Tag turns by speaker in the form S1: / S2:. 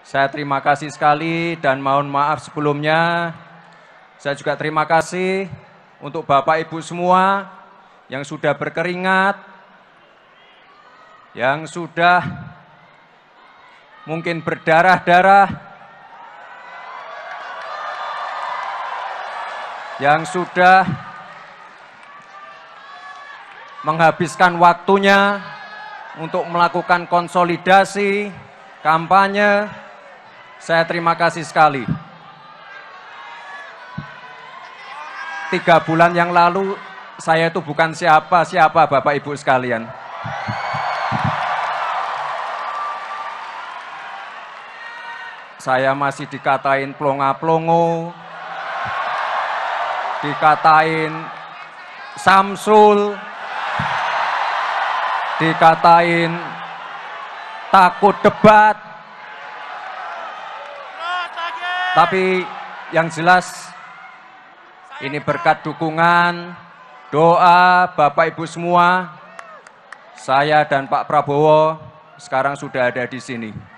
S1: Saya terima kasih sekali dan mohon maaf sebelumnya. Saya juga terima kasih untuk Bapak Ibu semua yang sudah berkeringat, yang sudah mungkin berdarah-darah, yang sudah menghabiskan waktunya untuk melakukan konsolidasi, kampanye. Saya terima kasih sekali. 3 bulan yang lalu, saya itu bukan siapa-siapa Bapak Ibu sekalian. Saya masih dikatain plonga-plongo, dikatain Samsul, dikatain takut debat. Tapi yang jelas ini berkat dukungan, doa Bapak Ibu semua, saya dan Pak Prabowo sekarang sudah ada di sini.